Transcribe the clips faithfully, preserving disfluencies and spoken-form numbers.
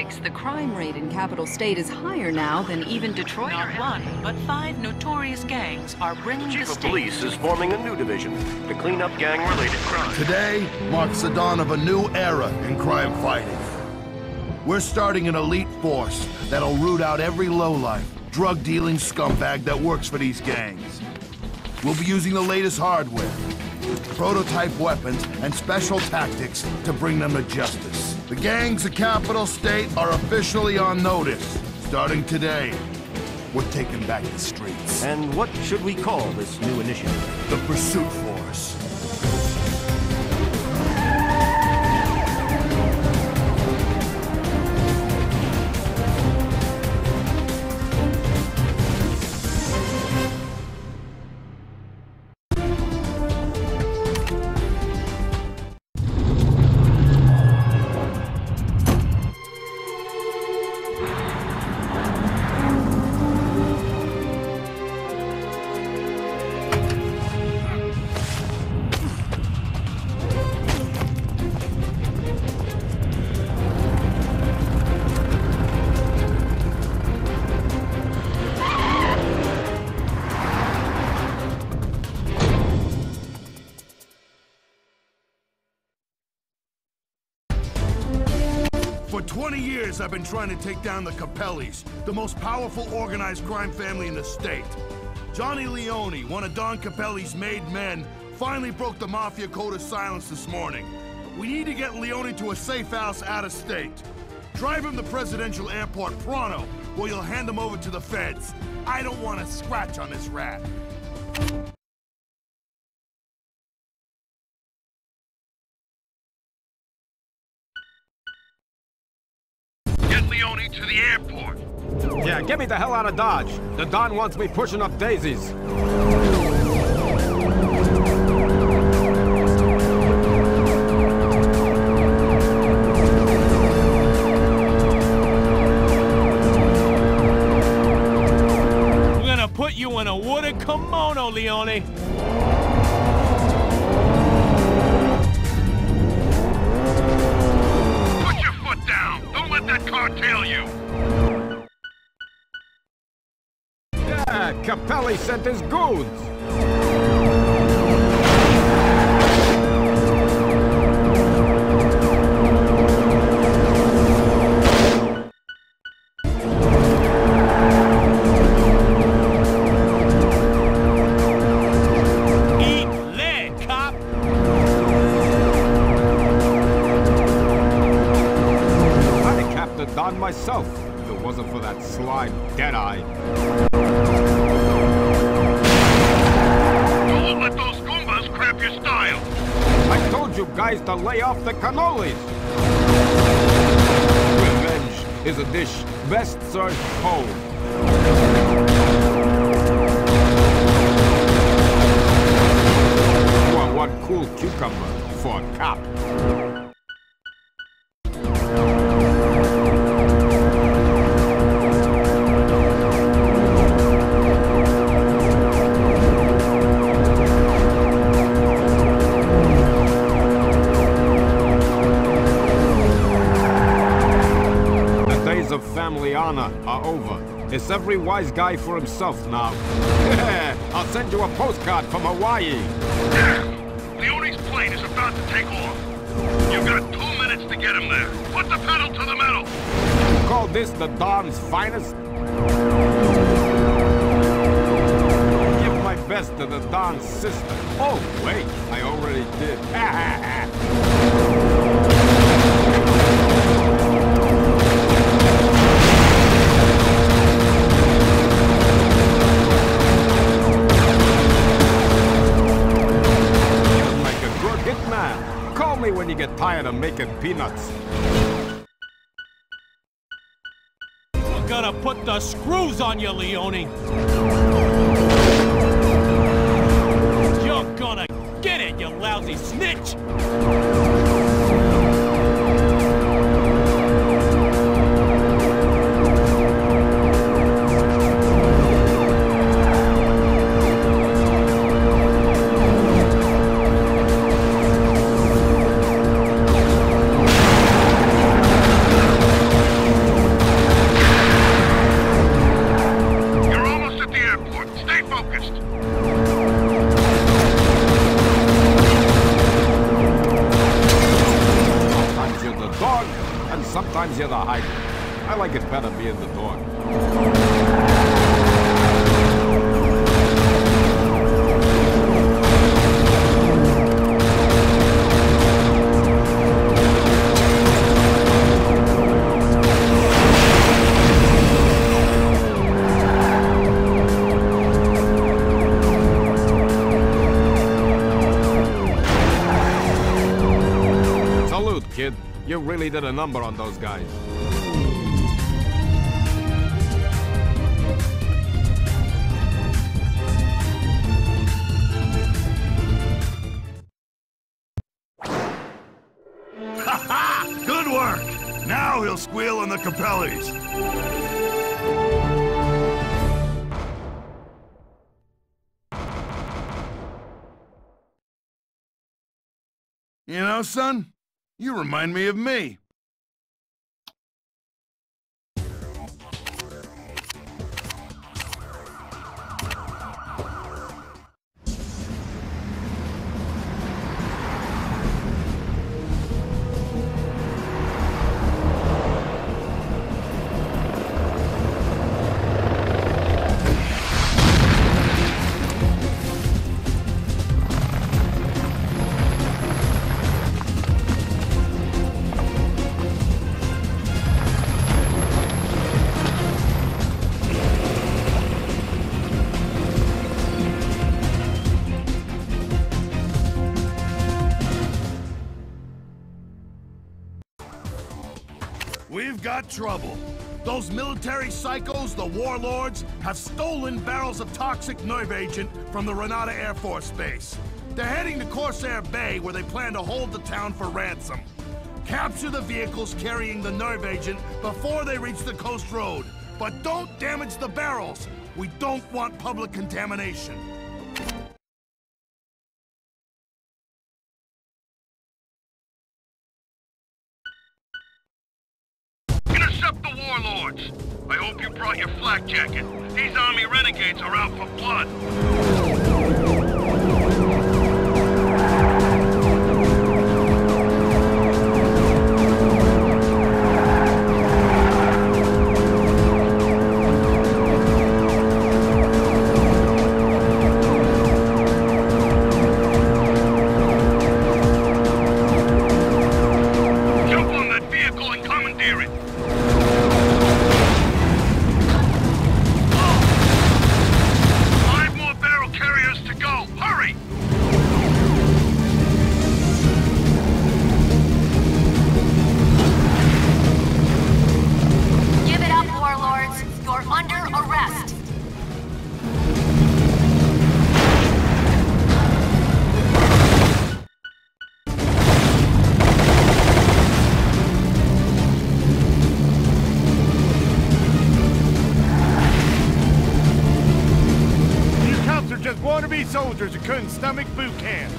weeks, the crime rate in Capital State is higher now than even Detroit. Not one, but five notorious gangs are bringing The the chief of state. police is forming a new division to clean up gang-related crime. Today marks the dawn of a new era in crime fighting. We're starting an elite force that'll root out every lowlife, drug-dealing scumbag that works for these gangs. We'll be using the latest hardware, prototype weapons, and special tactics to bring them to justice. The gangs of Capital State are officially on notice. Starting today, we're taking back the streets. And what should we call this new initiative? The Pursuit Force. For twenty years, I've been trying to take down the Capellis, the most powerful organized crime family in the state. Johnny Leone, one of Don Capelli's made men, finally broke the Mafia code of silence this morning. We need to get Leone to a safe house out of state. Drive him to Presidential Airport pronto, or you'll hand him over to the feds. I don't want to scratch on this rat. Get Leone to the airport. Yeah, get me the hell out of Dodge. The Don wants me pushing up daisies. We're gonna put you in a wooded kimono, Leone. Put your foot down. Don't let that car tail you. Yeah, Capelli sent his goons. Eat lead, cop. I'd cap the Don myself if it wasn't for that slime Deadeye. Don't let those Goombas cramp your style. I told you guys to lay off the cannolis. Revenge is a dish best served cold. You want one cool cucumber for a cop. Of family honor are over. It's every wise guy for himself now. I'll send you a postcard from Hawaii. Damn! Leone's plane is about to take off. You've got two minutes to get him there. Put the pedal to the metal. You call this the Don's finest? Give my best to the Don's sister. Oh, wait, I already did. Hitman, call me when you get tired of making peanuts. We're gonna put the screws on you, Leone. You're gonna get it, you lousy snitch. hydrant. I like it better being the dog. Salute, kid. You really did a number on those guys. Ha ha! Good work! Now he'll squeal on the Capellis. You know, son, you remind me of me. We've got trouble. Those military psychos, the warlords, have stolen barrels of toxic nerve agent from the Renata Air Force Base. They're heading to Corsair Bay, where they plan to hold the town for ransom. Capture the vehicles carrying the nerve agent before they reach the coast road. But don't damage the barrels. We don't want public contamination. Intercept the warlords. I hope you brought your flak jacket. These army renegades are out for blood. Jump on that vehicle and commandeer it. Five more barrel carriers to go. Hurry! Give it up, warlords. You're under arrest. You cops are just wannabe soldiers who couldn't stomach boot camp.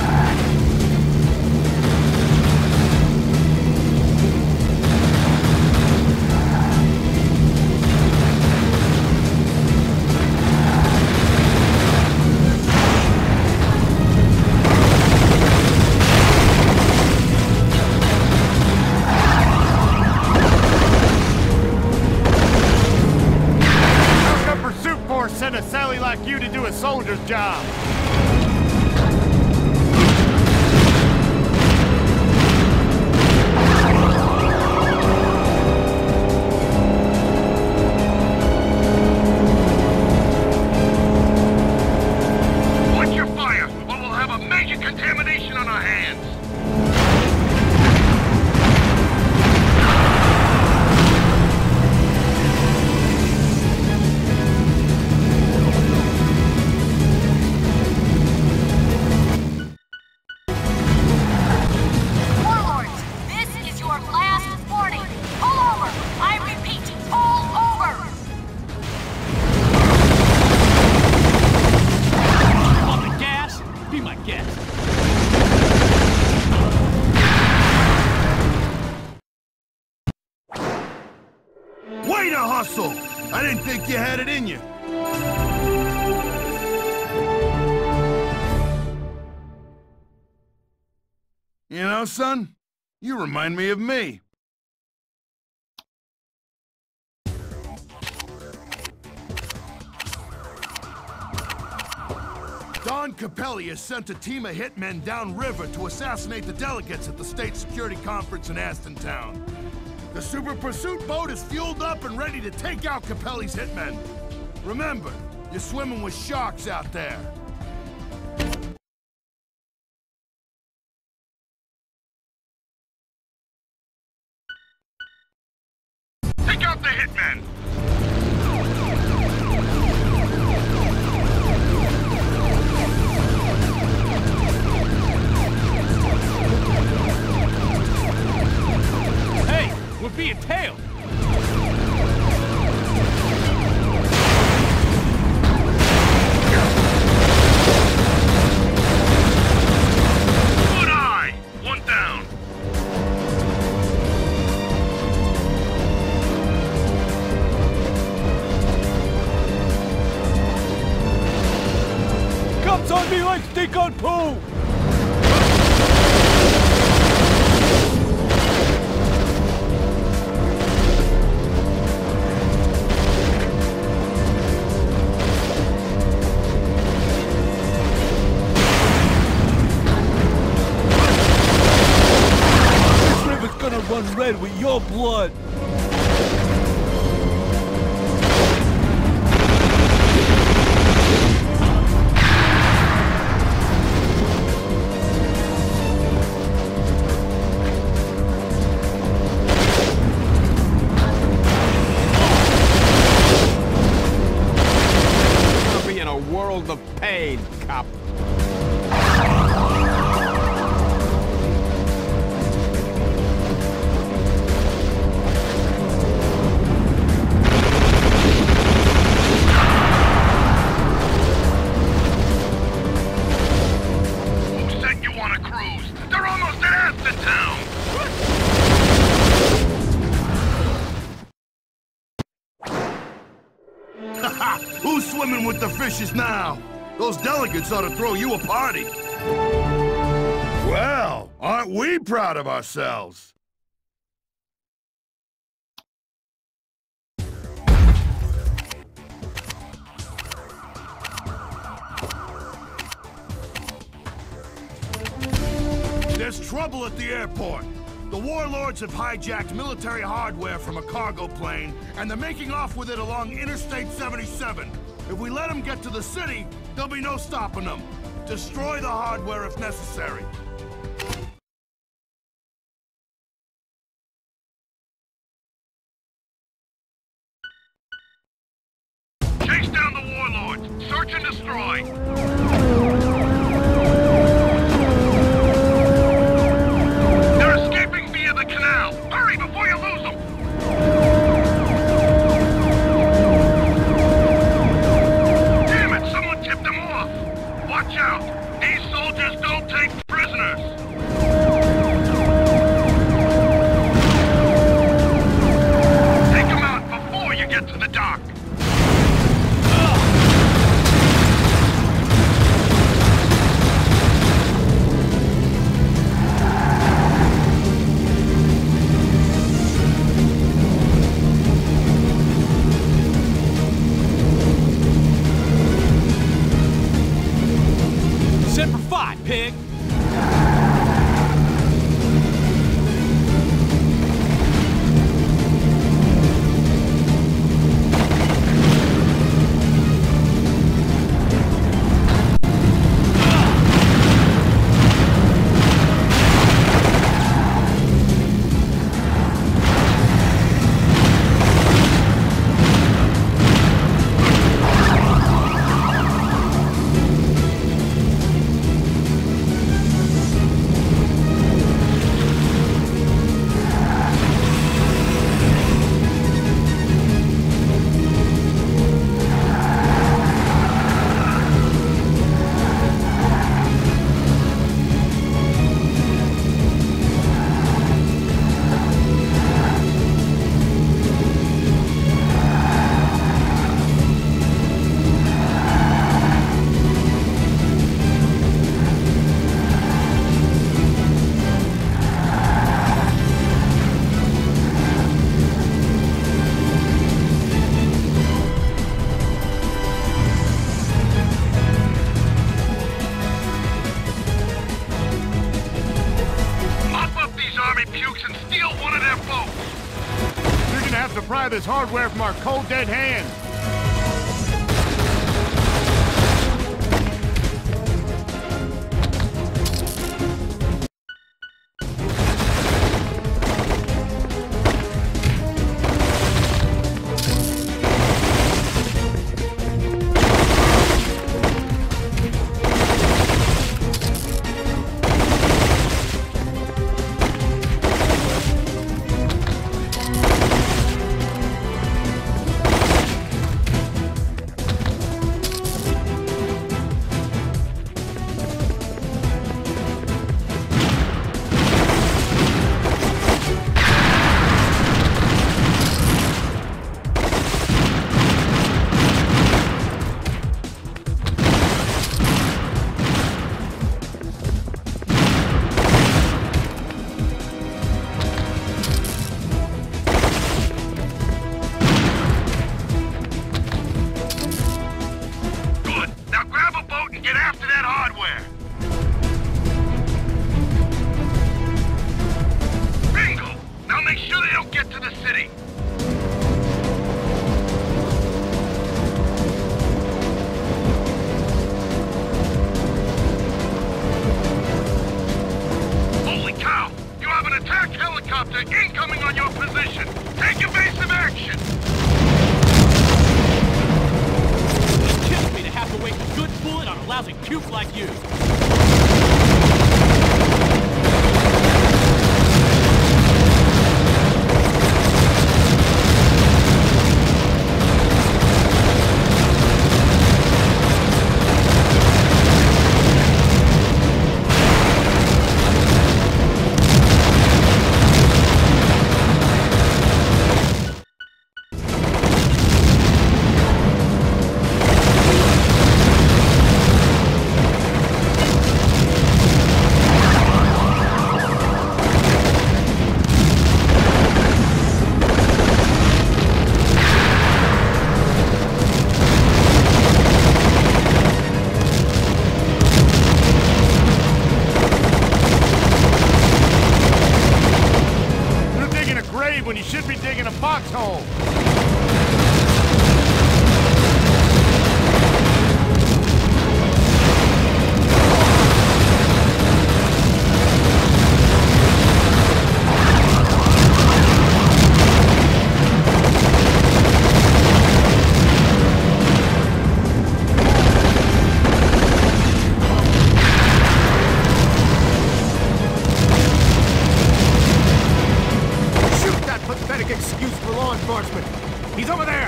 How come Pursuit Force sent a Sally like you to do a soldier's job? Watch your fire, or we'll have a major contamination on our hands. Warlords, this is your last warning. Pull over. I repeat, pull over. On the gas? Be my guest. Way to hustle! I didn't think you had it in you. You know, son, you remind me of me. Don Capelli has sent a team of hitmen downriver to assassinate the delegates at the State Security Conference in Aston Town. The Super Pursuit boat is fueled up and ready to take out Capelli's hitmen. Remember, you're swimming with sharks out there. Take out the hitmen! Hey, we're being tailed! Good eye! One down. Comes on me like stick on poo! This river's gonna run red with your blood! You'll be in a world of pain, Cap. Who sent you on a cruise? They're almost at Aston Town! Who's swimming with the fishes now? Those delegates ought to throw you a party. Well, aren't we proud of ourselves? There's trouble at the airport. The warlords have hijacked military hardware from a cargo plane, and they're making off with it along Interstate seventy-seven. If we let them get to the city, there'll be no stopping them. Destroy the hardware if necessary. Chase down the warlords! Search and destroy! They're escaping via the canal! Hurry before you lose them! Damn it! Someone tipped them off! Watch out! These soldiers don't take prisoners! Take them out before you get to the dock! Semper Fi, pig! this hardware from our cold, dead hands. Incoming on your position! Take evasive action! It kills me to have to waste a good bullet on a lousy puke like you. When you should be digging a foxhole. Excuse for law enforcement. He's over there!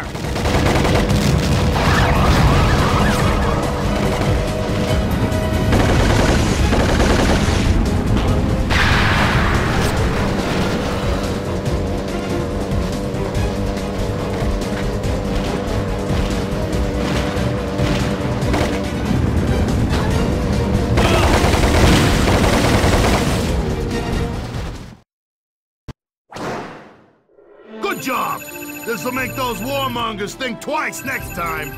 Good job! This'll make those warmongers think twice next time!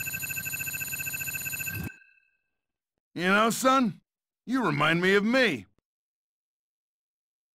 You know, son, you remind me of me.